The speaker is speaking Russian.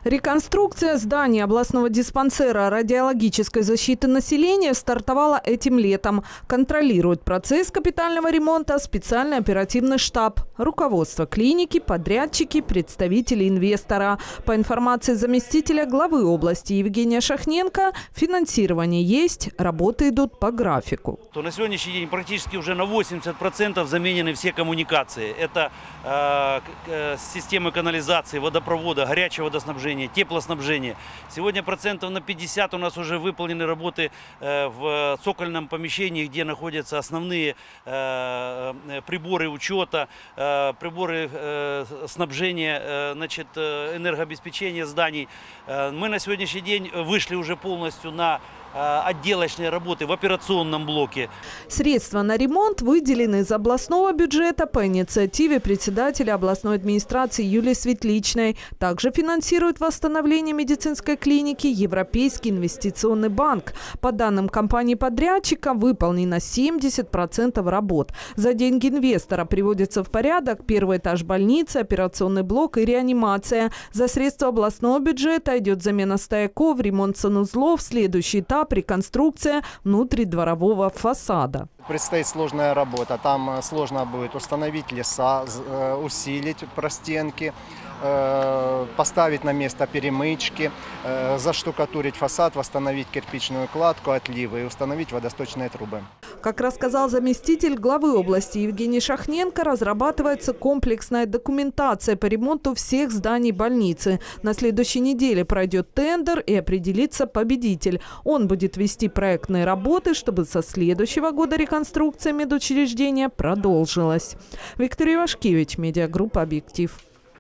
Реконструкция здания областного диспансера радиологической защиты населения стартовала этим летом. Контролирует процесс капитального ремонта специальный оперативный штаб, руководство клиники, подрядчики, представители инвестора. По информации заместителя главы области Евгения Шахненко, финансирование есть, работы идут по графику. На сегодняшний день практически уже на 80% заменены все коммуникации. Это системы канализации, водопровода, горячего водоснабжения, теплоснабжения. Сегодня процентов на 50 у нас уже выполнены работы в цокольном помещении, где находятся основные приборы учета, приборы снабжения, энергообеспечения зданий. Мы на сегодняшний день вышли уже полностью на отделочные работы в операционном блоке. Средства на ремонт выделены из областного бюджета по инициативе председателя областной администрации Юлии Светличной. Также финансирует восстановление медицинской клиники Европейский инвестиционный банк. По данным компании-подрядчика, выполнено 70% работ. За деньги инвестора приводится в порядок первый этаж больницы, операционный блок и реанимация. За средства областного бюджета идет замена стояков, ремонт санузлов, следующий этап – реконструкция внутридворового фасада. Предстоит сложная работа. Там сложно будет установить леса, усилить простенки, поставить на место перемычки, заштукатурить фасад, восстановить кирпичную кладку, отливы и установить водосточные трубы. Как рассказал заместитель главы области Евгений Шахненко, разрабатывается комплексная документация по ремонту всех зданий больницы. На следующей неделе пройдет тендер и определится победитель. Он будет вести проектные работы, чтобы со следующего года реконструкция медучреждения продолжилась. Виктория Ивашкевич, медиагруппа «Объектив».